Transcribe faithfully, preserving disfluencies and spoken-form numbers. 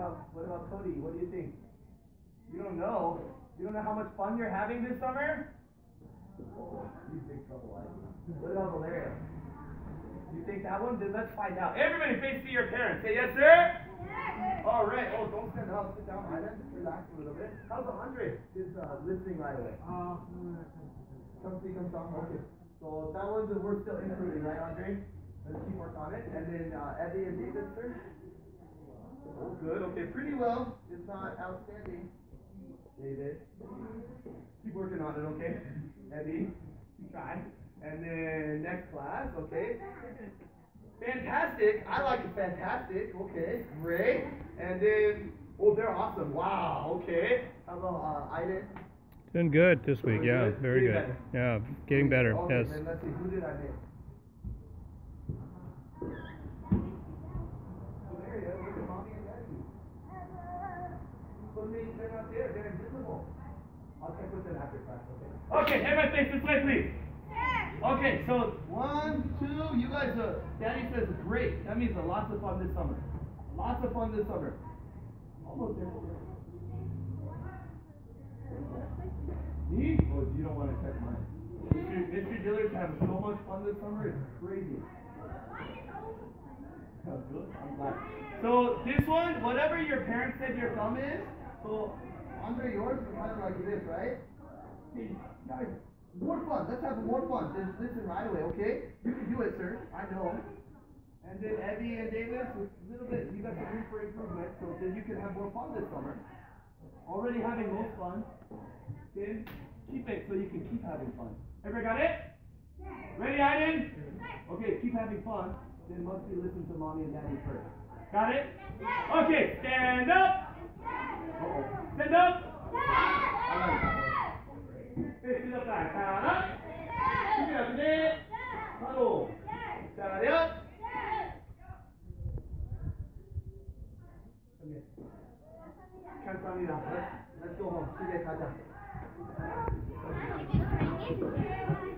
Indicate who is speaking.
Speaker 1: about what about Cody? What do you think? You don't know. You don't know how much fun you're having this summer? Oh, you big trouble, I think. What about Valeria? You think that one? Then let's find out. Everybody face to your parents. Say yes, sir. Yes. All right. Oh, don't stand up. Sit down, Ida. Relax a little bit. How's Andre? He's uh, listening right away. Uh, come see, come talk. Okay. So that one's we're still improving, right, Andre? Let's keep working on it. And then uh, Eddie and David, sir. Oh, good. Okay, pretty well. It's not outstanding. David, keep working on it. Okay. Eddie, keep trying. And then next class, okay. Fantastic. I like it. Fantastic. Okay, great. And then, oh, they're awesome. Wow. Okay. How about uh, Aiden?
Speaker 2: Doing good this week.
Speaker 1: Doing
Speaker 2: yeah,
Speaker 1: good?
Speaker 2: very
Speaker 1: Getting
Speaker 2: good.
Speaker 1: better.
Speaker 2: Yeah, getting better.
Speaker 1: Okay,
Speaker 2: Yes.
Speaker 1: then let's see. Who did I miss? Valeria, look at mommy and daddy. But maybe they're not there. They're invisible. I'll check with them after class. Okay. Okay. Everybody face this way, please. Okay, so one, two, you guys, uh, Daddy says great. That means a lots of fun this summer. Lots of fun this summer. Almost there. Me? Oh, you don't want to check mine. Mystery, mystery Dillers have so much fun this summer, it's crazy. Oh, good. I'm glad. So this one, whatever your parents said your thumb is, so Andre, yours is kind of like this, right? Hey, guys. More fun. Let's have more fun. Just listen right away, okay? You can do it, sir. I know. And then Evie and Davis, a little bit, you got some room for improvement, so then you can have more fun this summer. Already having most fun. Then keep it so you can keep having fun. Everybody got it? Ready, Aiden? Okay, keep having fun. Then must be listen to mommy and daddy first. Got it? Okay, stand up. Uh-oh. Stand up. All right. Sit up back. Stand up. Keep it up. Stand. Huddle. Stand up. Come here. 감사합니다. Let's, let's go home. 집에 가자.